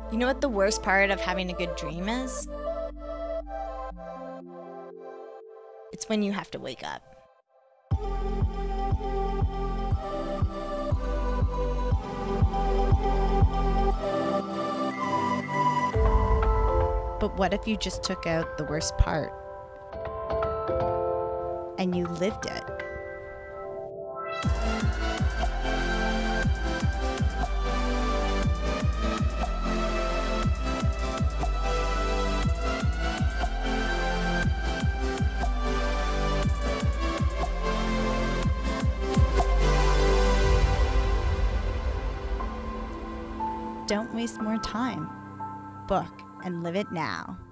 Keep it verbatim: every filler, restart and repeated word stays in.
You know what the worst part of having a good dream is? It's when you have to wake up. But what if you just took out the worst part and you lived it? Don't waste more time. Book and live it now.